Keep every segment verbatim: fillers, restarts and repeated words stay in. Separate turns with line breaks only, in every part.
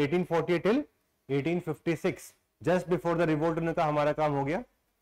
eighteen forty-eight till eighteen fifty-six, just before the revolt उन्होंने कहा हमारा काम हो गया,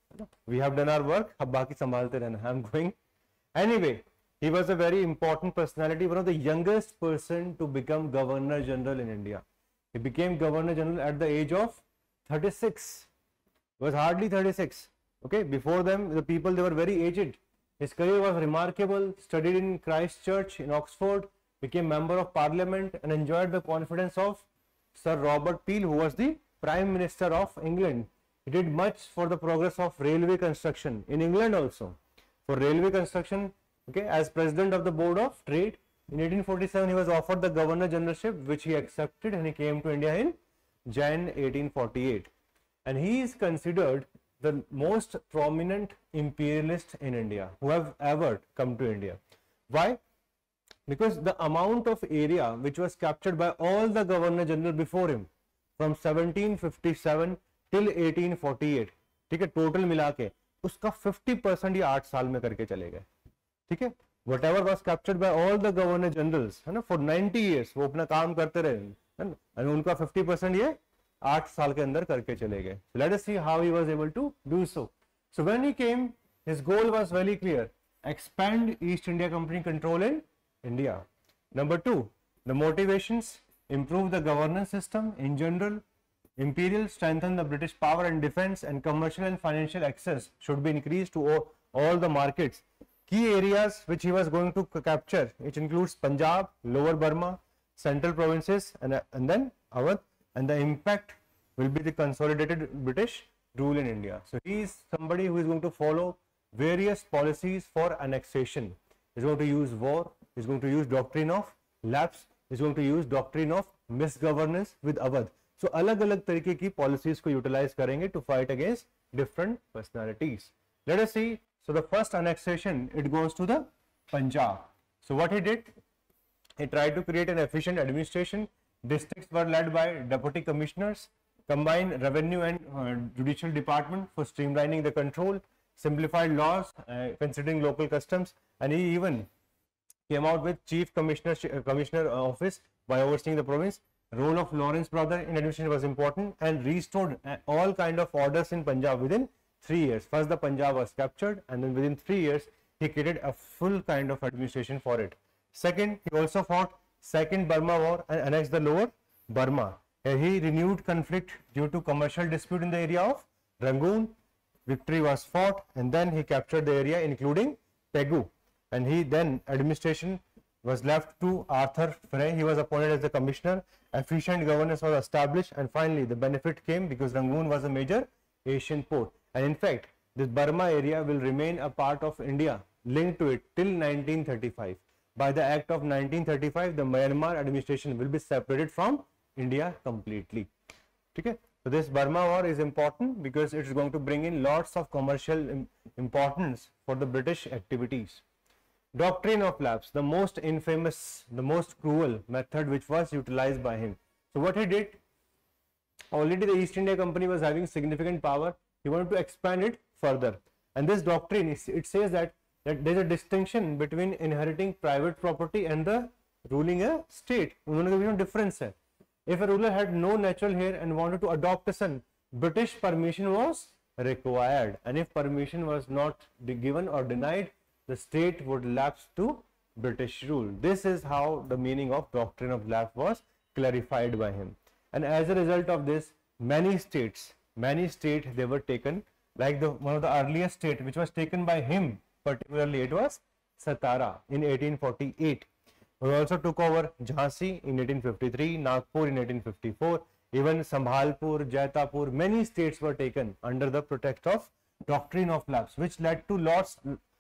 we have done our work, अब बाकी संभालते रहना, I'm going. Anyway, he was a very important personality, one of the youngest person to become Governor General in India. He became Governor General at the age of thirty-six. He was hardly thirty-six. Okay, before them, the people, they were very aged. His career was remarkable, studied in Christ Church in Oxford, became member of parliament and enjoyed the confidence of Sir Robert Peel, who was the Prime Minister of England. He did much for the progress of railway construction in England also. For railway construction, okay, as President of the Board of Trade, in eighteen forty-seven he was offered the Governor Generalship, which he accepted, and he came to India in January eighteen forty-eight. And he is considered the most prominent imperialist in India who have ever come to India. Why? Because the amount of area which was captured by all the Governor General before him from seventeen fifty-seven till eighteen forty-eight, ठीक है, total मिला के उसका fifty percent ये आठ साल में करके चले गए, ठीक है. Whatever was captured by all the Governor Generals, है ना, for ninety years वो अपना काम करते रहे, है ना, और उनका fifty percent ये आठ साल के अंदर करके चले गए. So let us see how he was able to do so. So when he came, his goal was very clear: expand East India Company control in India. Number two, the motivations: improve the governance system in general. Imperial, strengthen the British power and defense, and commercial and financial access should be increased to all, all the markets. Key areas which he was going to capture, which includes Punjab, Lower Burma, central provinces, and, and then Awadh, and the impact will be the consolidated British rule in India. So he is somebody who is going to follow various policies for annexation. He is going to use war, he is going to use doctrine of lapse, he is going to use doctrine of misgovernance with Awadh. So अलग अलग तरीके की policies को utilize करेंगे to fight against different personalities. Let us see. So the first annexation, it goes to the Punjab. So what he did, he tried to create an efficient administration. Districts were led by deputy commissioners, combined revenue and uh, judicial department for streamlining the control, simplified laws uh, considering local customs, and he even came out with chief commissioner uh, commissioner office by overseeing the province. Role of Lawrence brother in administration was important, and restored uh, all kind of orders in Punjab within three years. First the Punjab was captured, and then within three years he created a full kind of administration for it. Second, he also fought Second Burma War and annexed the Lower Burma. Here he renewed conflict due to commercial dispute in the area of Rangoon. Victory was fought, and then he captured the area including Pegu, and he then administration was left to Arthur Frey. He was appointed as the commissioner. Efficient governance was established, and finally the benefit came because Rangoon was a major Asian port. And in fact, this Burma area will remain a part of India, linked to it till nineteen thirty-five. By the Act of nineteen thirty-five, the Myanmar administration will be separated from India completely. Okay? So this Burma war is important because it is going to bring in lots of commercial importance for the British activities. Doctrine of lapse, the most infamous, the most cruel method which was utilized by him. So what he did, already the East India Company was having significant power. He wanted to expand it further, and this doctrine, it says that, that there is a distinction between inheriting private property and the ruling a state. उन्होंने difference है. If a ruler had no natural heir and wanted to adopt a son, British permission was required, and if permission was not given or denied, the state would lapse to British rule. This is how the meaning of doctrine of lapse was clarified by him. And as a result of this, many states, many states they were taken, like the one of the earliest state which was taken by him particularly, it was Satara in eighteen forty-eight. He also took over Jhansi in eighteen fifty-three, Nagpur in eighteen fifty-four, even Sambhalpur, Jaitapur, many states were taken under the pretext of doctrine of lapse, which led to lots,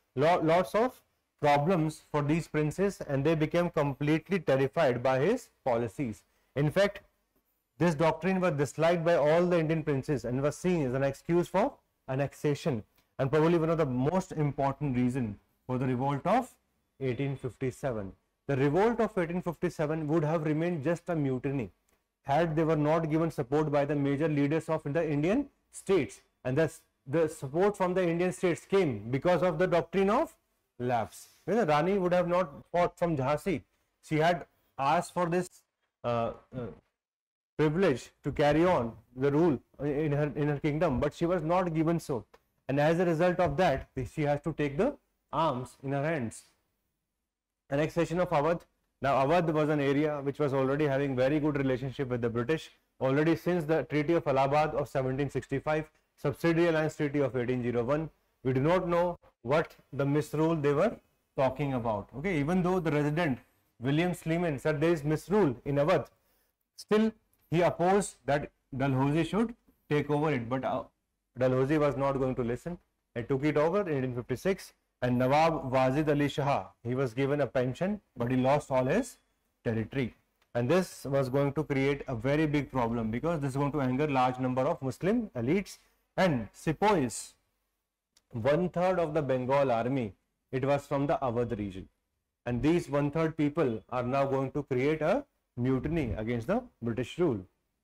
lots of problems for these princes, and they became completely terrified by his policies. In fact, this doctrine was disliked by all the Indian princes and was seen as an excuse for annexation, and probably one of the most important reason for the revolt of eighteen fifty-seven. The revolt of eighteen fifty-seven would have remained just a mutiny had they were not given support by the major leaders of the Indian states, and thus the support from the Indian states came because of the doctrine of lapse. You know, Rani would have not fought from Jhansi. She had asked for this uh, uh, privilege to carry on the rule in her in her kingdom, but she was not given so, and as a result of that, she has to take the arms in her hands. Annexation of Awadh. Now Awadh was an area which was already having very good relationship with the British already since the Treaty of Allahabad of seventeen sixty-five, Subsidiary Alliance Treaty of eighteen oh one. We do not know what the misrule they were talking about. Okay, even though the resident William Sleeman said there is misrule in Awadh, still he opposed that Dalhousie should take over it, but uh, Dalhousie was not going to listen. He took it over in eighteen fifty-six, and Nawab Wajid Ali Shah, he was given a pension, but he lost all his territory. And this was going to create a very big problem, because this is going to anger large number of Muslim elites and sepoys. One third of the Bengal army, it was from the Awadh region, and these one third people are now going to create a mutiny against the British rule,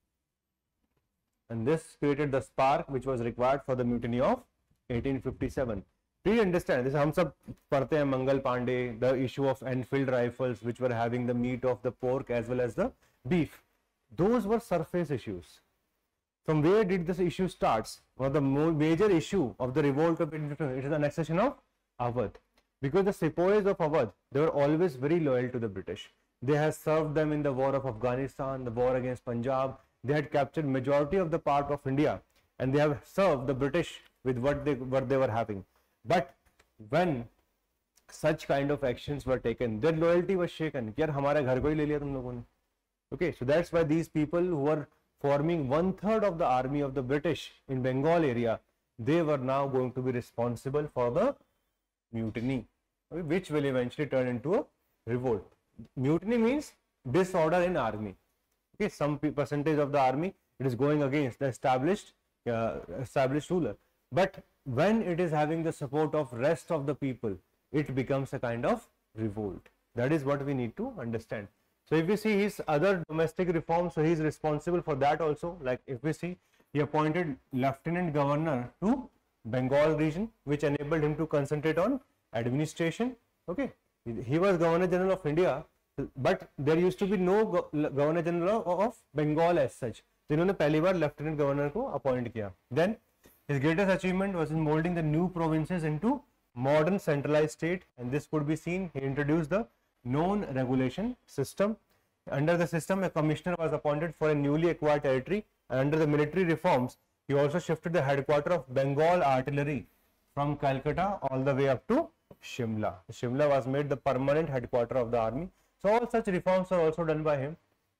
and this created the spark which was required for the mutiny of eighteen fifty-seven. Please understand this. हम सब पढ़ते हैं Mangal Pandey, the issue of Enfield rifles which were having the meat of the pork as well as the beef. Those were surface issues. From where did this issue starts? Well, the major issue of the revolt of eighteen fifty-seven, it is the annexation of Awadh, because the sepoys of Awadh, they were always very loyal to the British. They had served them in the war of Afghanistan, the war against Punjab. They had captured majority of the part of India, and they have served the British with what they what they were having. But when such kind of actions were taken, their loyalty was shaken. यार हमारा घर को ही ले लिया तुम लोगों ने. Okay, so that's why these people who were forming one third of the army of the British in Bengal area, they were now going to be responsible for the mutiny, okay, which will eventually turn into a revolt. Mutiny means disorder in army. Okay, some percentage of the army, it is going against the established uh, established ruler, but when it is having the support of rest of the people, it becomes a kind of revolt. That is what we need to understand. So if we see his other domestic reforms, so he is responsible for that also. Like if we see, he appointed lieutenant governor to Bengal region, which enabled him to concentrate on administration. Okay, he was Governor General of India, but there used to be no Governor General of Bengal as such. So इन्होंने पहली बार lieutenant governor को appoint किया. Then his greatest achievement was in molding the new provinces into modern centralized state, and this could be seen. He introduced the known regulation system. Under the system, a commissioner was appointed for a newly acquired territory, and under the military reforms, he also shifted the headquarters of Bengal artillery from Calcutta all the way up to Shimla. Shimla was made the permanent headquarters of the army. So all such reforms are also done by him.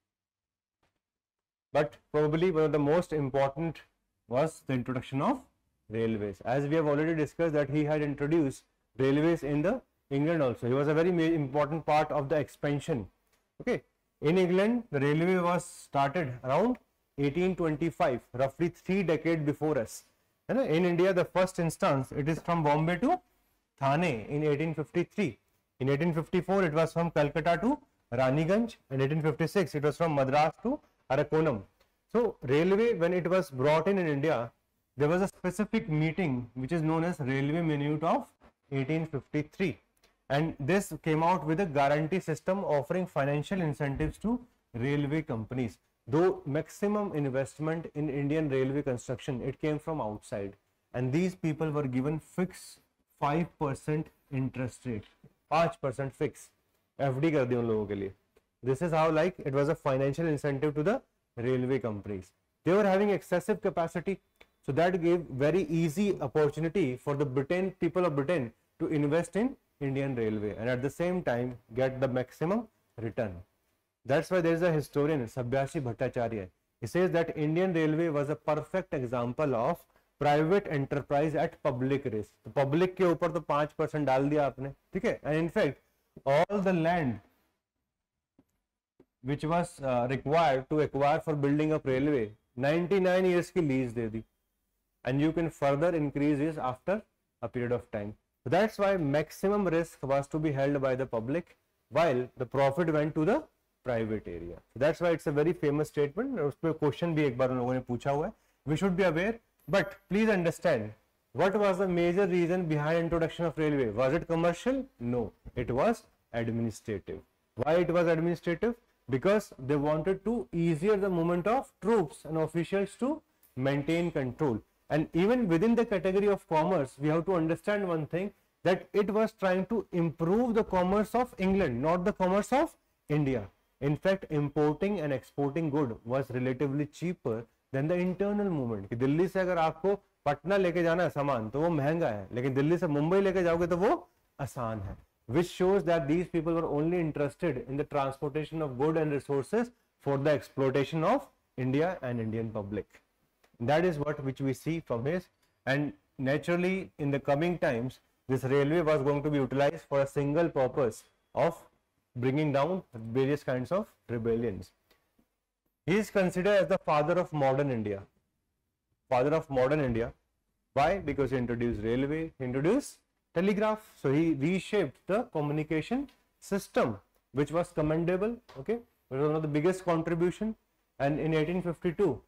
But probably one of the most important was the introduction of railways. As we have already discussed that he had introduced railways in the England also. He was a very important part of the expansion. Okay, in England the railway was started around eighteen twenty-five, roughly three decades before us. And in India, the first instance, it is from Bombay to Thane in eighteen fifty-three. In eighteen fifty-four, it was from Calcutta to Raniganj. In eighteen fifty-six, it was from Madras to Arakonam. So railway, when it was brought in in India, there was a specific meeting which is known as Railway Minute of eighteen fifty-three, and this came out with a guarantee system offering financial incentives to railway companies. Though maximum investment in Indian railway construction, it came from outside, and these people were given fixed five percent interest rate, five percent fix, F D कर दी उन लोगों के लिए. This is how like it was a financial incentive to the railway companies. They were having excessive capacity, so that gave very easy opportunity for the Britain people of Britain to invest in Indian railway and at the same time get the maximum return. That's why there is a historian, Sabyashi Bhattacharya. He says that Indian railway was a perfect example of private enterprise at public risk. तो public के ऊपर तो five percent डाल दिया आपने, ठीक है? And in fact, all the land which was uh, required to acquire for building up railway, ninety-nine years की lease they the, and you can further increase this after a period of time. So that's why maximum risk was to be held by the public, while the profit went to the private area. So that's why it's a very famous statement. उस पे question भी एक बार उन लोगों ने पूछा हुआ है. We should be aware, but please understand, what was the major reason behind introduction of railway? Was it commercial? No, it was administrative. Why it was administrative? Because the British, they were having excessive capacity. So that gave very easy opportunity for the Britain people of Britain to invest in Indian railway and at the same time get the maximum return. That's why there is a historian, Sabyashi Bhattacharya. He says that Indian railway was a perfect example of private enterprise at public risk. The public के ऊपर तो five percent डाल दिया आपने, ठीक है? And in fact, all the land which was uh, required to acquire for building up railway, ninety-nine years की lease they the, and you can further increase this after a period of time. So that's why it's a very famous statement. उस पे question भी एक बार उन लोगों ने पूछा हुआ है. We should be aware, but please understand, what was the major reason behind introduction of railway? Was it commercial? No, it was administrative. Why it was administrative? because they wanted to easier the movement of troops and officials to maintain control. And even within the category of commerce, we have to understand one thing, that it was trying to improve the commerce of England, not the commerce of India. In fact, importing and exporting good was relatively cheaper than the internal movement. कि दिल्ली से अगर आपको पटना लेके जाना है सामान तो वो महंगा है, लेकिन दिल्ली से मुंबई लेके जाओगे तो वो आसान है. Which shows that these people were only interested in the transportation of goods and resources for the exploitation of India and Indian public. That is what which we see from his, and naturally in the coming times this railway was going to be utilized for a single purpose of bringing down various kinds of rebellions. He is considered as the father of modern India. Father of modern India. Why? Because he introduced railway, he introduced telegraph. So he reshaped the communication system, which was commendable. Okay, it was one of the biggest contribution. And in eighteen fifty-two,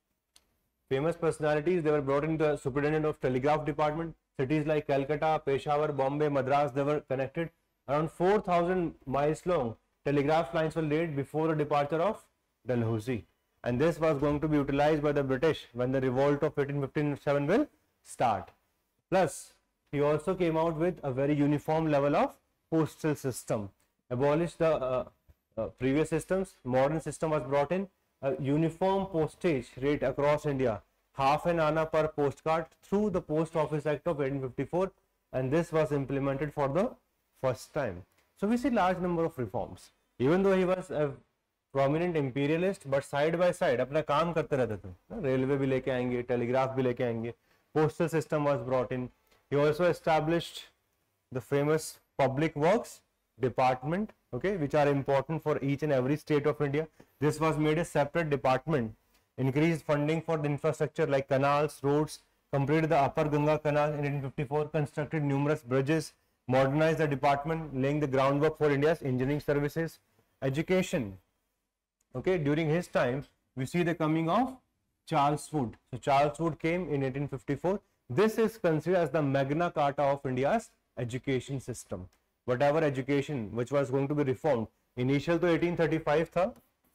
famous personalities, they were brought in the superintendent of telegraph department. Cities like Calcutta, Peshawar, Bombay, Madras, they were connected. Around four thousand miles long telegraph lines were laid before the departure of Dalhousie, and this was going to be utilized by the British when the revolt of eighteen fifty-seven will start. Plus, he also came out with a very uniform level of postal system, abolished the uh, uh, previous systems. Modern system was brought in, a uniform postage rate across India, half an anna per postcard through the Post Office Act of eighteen fifty-four, and this was implemented for the first time. So we see large number of reforms. Even though he was a prominent imperialist, but side by side अपना काम करते रहते थे. Railway भी लेके आएंगे, telegraph भी लेके आएंगे. Postal system was brought in. He also established the famous public works department, okay, which are important for each and every state of India. This was made a separate department. Increased funding for the infrastructure like canals, roads, completed the Upper Ganga Canal in eighteen fifty-four, constructed numerous bridges, modernized the department, laying the groundwork for India's engineering services. Education, okay, during his time, we see the coming of Charles Wood. So Charles Wood came in eighteen fifty-four. This is considered as the Magna Carta of India's education system. Whatever education which was going to be reformed, initial to eighteen thirty-five tha,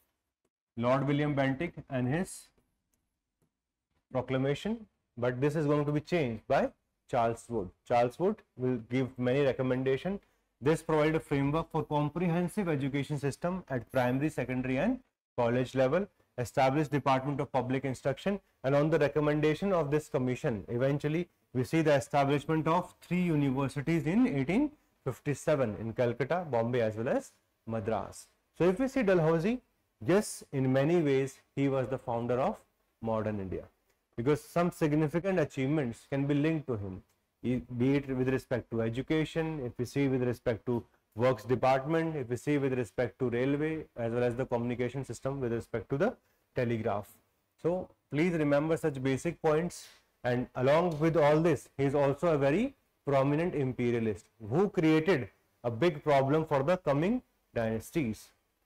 Lord William Bentinck and his proclamation, but this is going to be changed by Charles Wood. Charles Wood will give many recommendations. This provided a framework for comprehensive education system at primary, secondary and college level, established Department of Public Instruction, and on the recommendation of this commission, eventually we see the establishment of three universities in eighteen fifty-seven in Calcutta, Bombay as well as Madras. So if we see Dalhousie, yes, in many ways he was the founder of modern India, because some significant achievements can be linked to him, be it with respect to education, if we see with respect to works department, if we see with respect to railway, as well as the communication system with respect to the telegraph. So please remember such basic points, and along with all this, he is also a very prominent imperialist who created a big problem for the coming dynasties.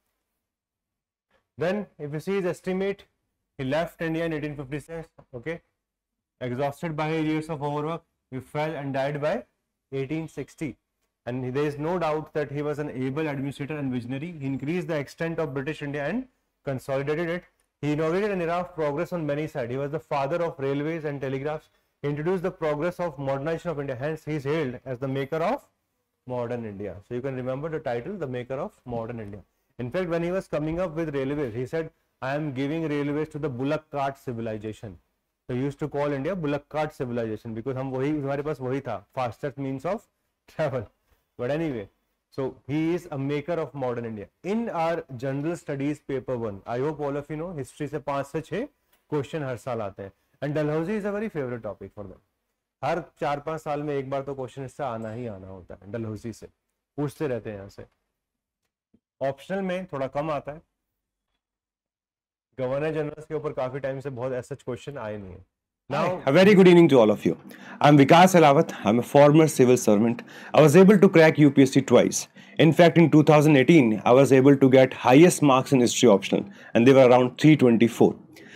Then if you see his estimate, he left India in eighteen fifty-six, okay, exhausted by his years of overwork. He fell and died by eighteen sixty, and there is no doubt that he was an able administrator and visionary. He increased the extent of British India and consolidated it. He inaugurated an era of progress on many sides. He was the father of railways and telegraphs. He introduced the progress of modernization of India. Hence, he is hailed as the maker of modern India. So you can remember the title, the maker of modern India. In fact, when he was coming up with railways, he said, I am giving railways to the bullock cart civilization. So he used to call India bullock cart civilization because हम वही हमारे पास वही था, fastest means of travel. But anyway, so he is a maker of modern India. In our general studies paper one, I hope all of you know, history से पांच से छह question हर साल आते हैं. And Dalhousie is a very favorite topic for them. हर चार पांच साल में एक बार तो क्वेश्चन इससे आना ही आना होता है. डलहौजी से पूछते रहते हैं यहाँ से. ऑप्शनल में थोड़ा कम आता है. गवर्नर जनरल के ऊपर काफी टाइम से बहुत ऐसा क्वेश्चन आए नहीं है. Now,
a very good evening to all of you. I'm Vikas Elawat. I'm a former civil servant. I was able to crack U P S C twice. In fact, in two thousand eighteen, I was able to get highest marks in history optional, and they were around three twenty-four.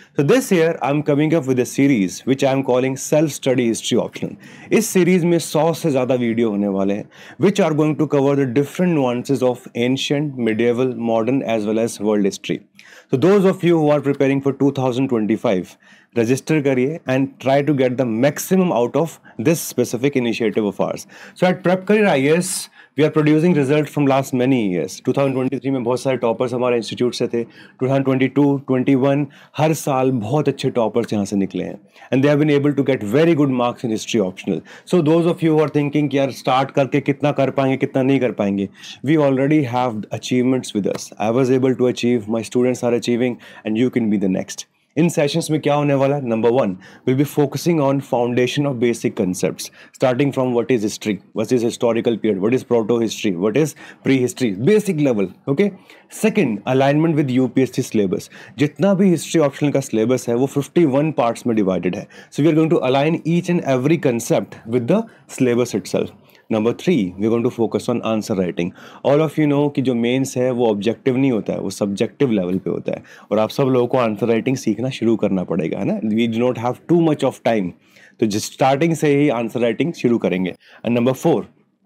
So this year I'm coming up with a series which I am calling Self Study History Optional. इस series में सौ से ज़्यादा video होने वाले हैं which are going to cover the different nuances of ancient, medieval, modern as well as world history. So those of you who are preparing for two thousand twenty-five, register करिए and try to get the maximum out of this specific initiative of ours. So at Prep Career I A S, we are producing results from last many years. twenty twenty-three में बहुत सारे toppers हमारे institute से थे. twenty twenty-two, twenty-one हर साल बहुत अच्छे toppers यहाँ से निकले हैं. And they have been able to get very good marks in history optional. So those of you who are thinking कि यार start करके कितना कर पाएंगे कितना नहीं कर पाएंगे, we already have achievements with us. I was able to achieve, my students are achieving, and you can be the next. इन सेशंस में क्या होने वाला है? Number one, will be focusing on foundation of basic concepts starting from what is history, what is historical period, what is proto history, what is pre history, basic level. Okay. Second, alignment with UPSC syllabus. जितना भी history optional का syllabus है वो इक्यावन parts में divided है. So we are going to align each and every concept with the syllabus itself. Number three, we going to focus on answer writing. All of you know कि जो mains है वो objective नहीं होता है, वो सब्जेक्टिव लेवल पे होता है, और आप सब लोगों को आंसर राइटिंग सीखना शुरू करना पड़ेगा, है ना. We do not have too much of time, तो जिस स्टार्टिंग से ही आंसर राइटिंग शुरू करेंगे. And number four,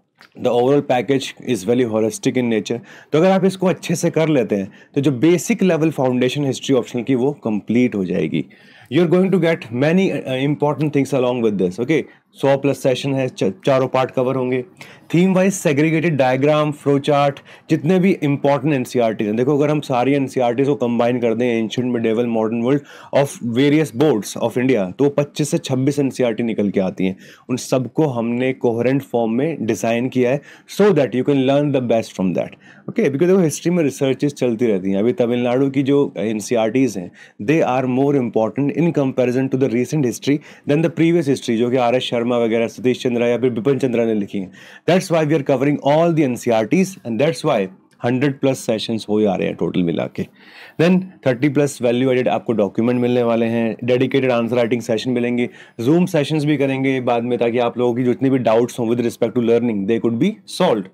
the overall package is very holistic in nature. तो अगर आप इसको अच्छे से कर लेते हैं तो जो basic level foundation history optional की वो कंप्लीट हो जाएगी. You are going to get many important things along with this. Okay. सौ प्लस सेशन है, चारों पार्ट कवर होंगे. Theme wise segregated diagram, flow chart, जितने भी इंपॉर्टेंट एनसीईआरटी हैं. देखो, अगर हम सारी एनसीईआरटी को कंबाइन कर दें, ancient, medieval, modern world of various boards of India, तो पच्चीस से छब्बीस एनसीईआरटी निकल के आती हैं. उन सबको हमने कोहेरेंट फॉर्म में डिज़ाइन किया है so that you can learn the best from that. Okay. Because देखो, हिस्ट्री में रिसर्चेस चलती रहती हैं. अभी तमिलनाडु की जो एनसीईआरटीज़ हैं, they are more important in comparison to the recent history than the previous history, जो कि आर एस शर्मा वगैरह, सतीश चंद्रा या फिर बिपिन चंद्रा ने लिखी है. That's why we are covering all the NCERTs and that's why hundred plus sessions हो जा रहे हैं टोटल मिला के. Then thirty plus value added आपको डॉक्यूमेंट मिलने वाले हैं. डेडिकेटेड आंसर राइटिंग सेशन मिलेंगे. जूम सेशंस भी करेंगे बाद में, ताकि आप लोगों की जितनी भी डाउट्स हों with respect to learning they could be solved.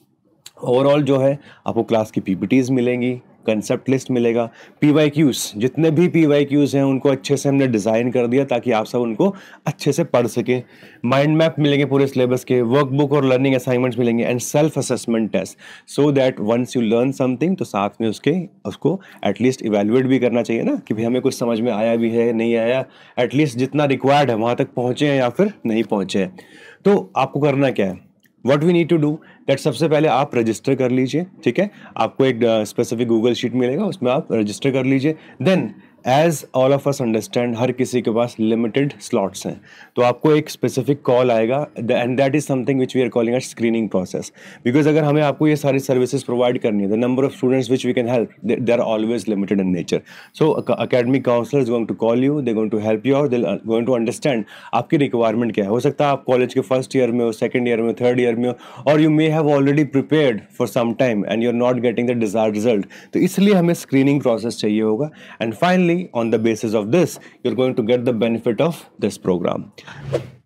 Overall जो है आपको क्लास की पीपीटीज मिलेंगी, कंसेप्ट लिस्ट मिलेगा, पीवाईक्यूज, जितने भी पीवाईक्यूज हैं उनको अच्छे से हमने डिज़ाइन कर दिया ताकि आप सब उनको अच्छे से पढ़ सके. माइंड मैप मिलेंगे पूरे सिलेबस के, वर्कबुक और लर्निंग असाइनमेंट्स मिलेंगे, and self assessment test, so that once you learn something तो साथ में उसके उसको एटलीस्ट इवेल्युएट भी करना चाहिए ना, कि भाई हमें कुछ समझ में आया भी है, नहीं आया, एटलीस्ट जितना रिक्वायर्ड है वहाँ तक पहुँचे हैं या फिर नहीं पहुँचे हैं. तो आपको करना क्या है? What we need to do, that सबसे पहले आप रजिस्टर कर लीजिए. ठीक है. आपको एक स्पेसिफिक गूगल शीट मिलेगा, उसमें आप रजिस्टर कर लीजिए. Then as all of us understand, हर किसी के पास लिमिटेड स्लॉट्स हैं, तो आपको एक स्पेसिफिक कॉल आएगा, and that is something which we are calling at screening process. Because अगर हमें आपको ये सारी सर्विसेज प्रोवाइड करनी है, the number of students which we can help, they are always limited in nature. So academic counsellor is going to call you, they going to help you out, they going to understand आपकी requirement क्या है. हो सकता है आप college के first year में हो, सेकंड ईयर में, थर्ड ईयर में हो, और you may have already prepared for some time and you are not getting the desired result. तो इसलिए हमें स्क्रीनिंग प्रोसेस चाहिए होगा. And finally, on the basis of this, you're going to get the benefit of this program.